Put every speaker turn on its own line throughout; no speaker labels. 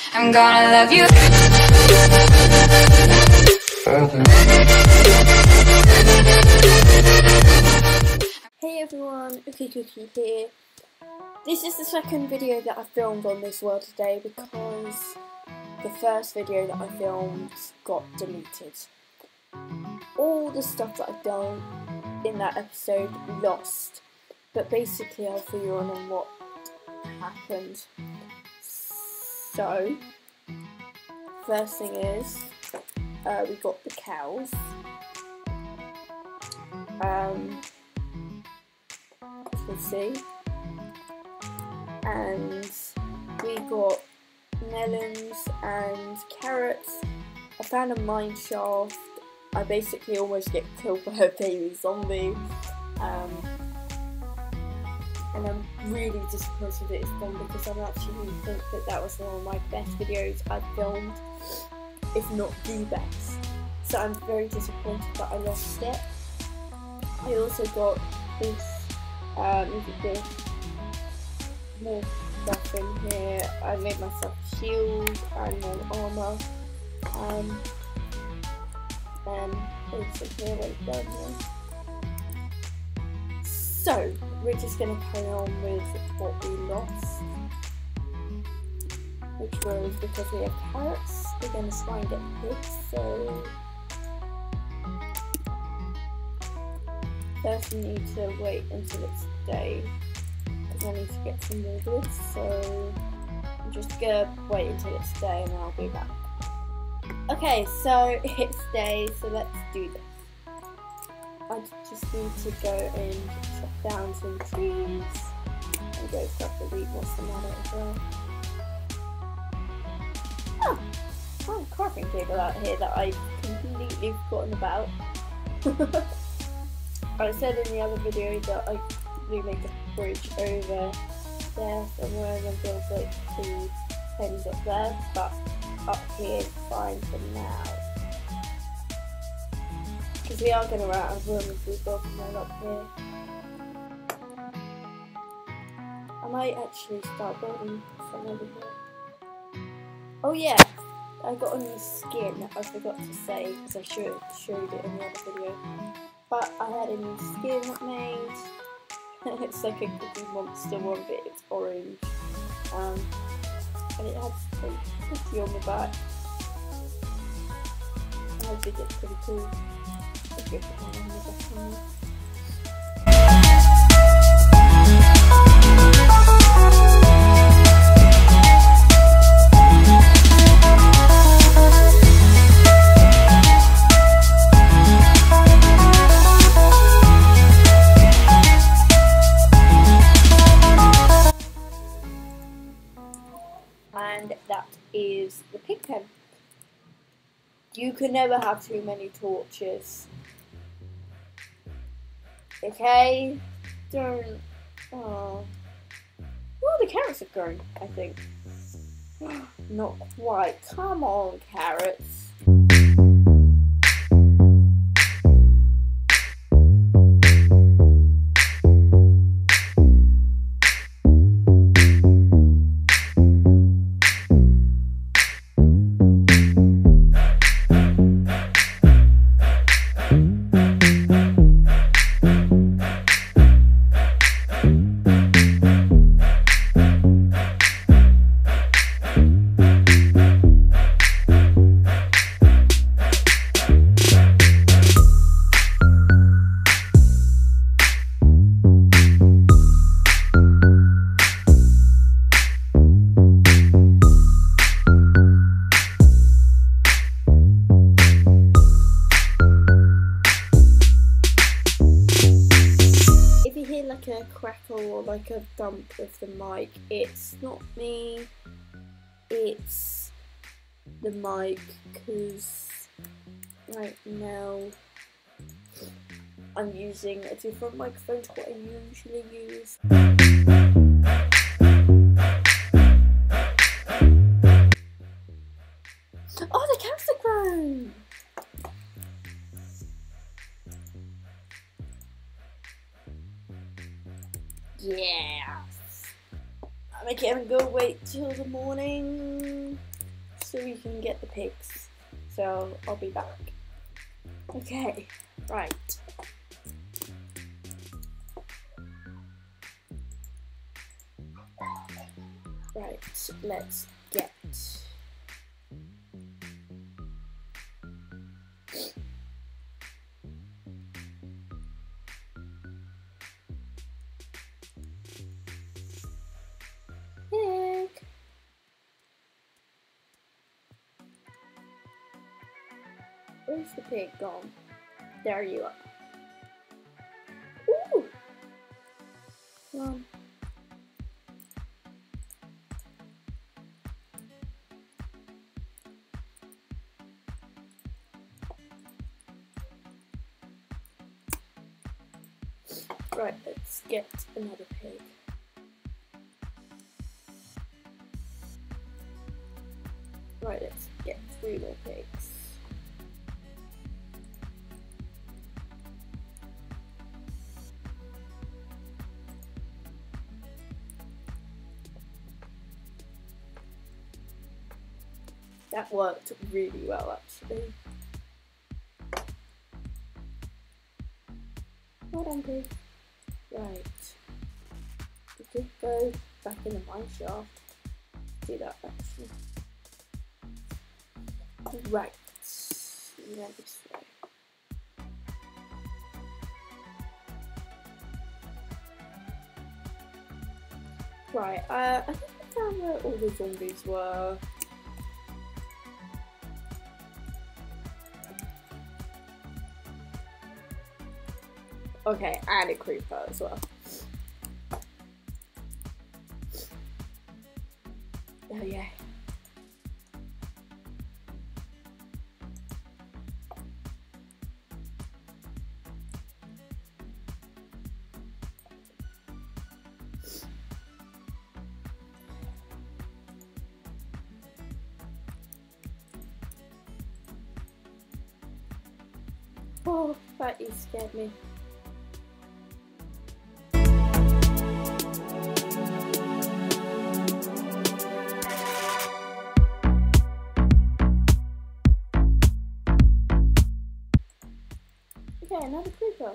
I'm gonna love you.
Hey everyone, Ookie Cookie here. This is the second video that I filmed on this world today because the first video that I filmed got deleted. All the stuff that I've done in that episode lost, but basically I'll fill you in on what happened. So, first thing is, we got the cows. As you can see, and we got melons and carrots. I found a mine shaft. I basically almost get killed by a baby zombie, and I'm really disappointed that it's gone because I actually think that that was one of my best videos I've filmed, if not the best. So I'm very disappointed that I lost it. I also got this, more stuff in here. I made myself a shield and more armour, and basically I went down here. So we're just going to carry on with what we lost, which was because we have carrots, we're going to try and get pigs. So first we need to wait until it's day, because I need to get some more wood, so I'm just going to wait until it's day and I'll be back. Okay, so it's day, so let's do this. I just need to go and chop down some trees and go grab the wheat whilst I'm at it as well. Oh, some crafting table out here that I've completely forgotten about. I said in the other video that I do make a bridge over there somewhere and then build like 2 pens up there, but up here is fine for now. Because we are going to run out of room if we build one up here. I might actually start building some over here. Oh yeah, I got a new skin, I forgot to say, because I showed it in the other video. But I had a new skin made. It's like a Cookie Monster one, but it's orange. And it has a cookie on the back. I think it's pretty cool. And that is the pig pen. You can never have too many torches. Okay? Don't. Oh. Well, the carrots have grown, I think. Not quite. Come on, carrots. Like a crackle or like a dump of the mic, it's not me, it's the mic, because right now I'm using a different microphone to what I usually use. Oh, the carrots are grown! Yeah. I make it and go wait till the morning. so we can get the pigs. So I'll be back. Okay, right. Right, let's get pig. Where's the pig gone? There you are. Ooh! Come on. Right, let's get another pig. Right, let's get 3 more pigs. That worked really well, actually. Well done, pig. Right. We could go back in the mine shaft. Do that, actually. Right. Yeah, this way. Right, I think I found where all the zombies were. Okay, and a creeper as well. Oh yeah. Oh, that scared me. Okay, another creeper.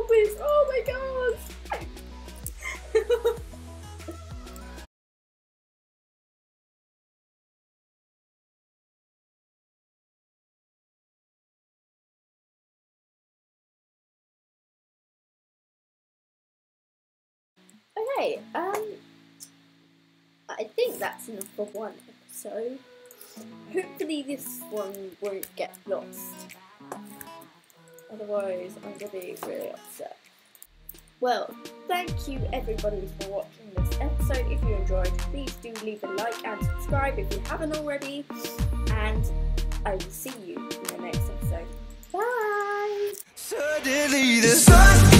zombies! Oh my god! Okay, I think that's enough for one episode. Hopefully this one won't get lost. Otherwise, I'm going to be really upset. Well, thank you everybody for watching this episode. If you enjoyed, please do leave a like and subscribe if you haven't already. And I will see you in the next episode. Bye! Suddenly the sun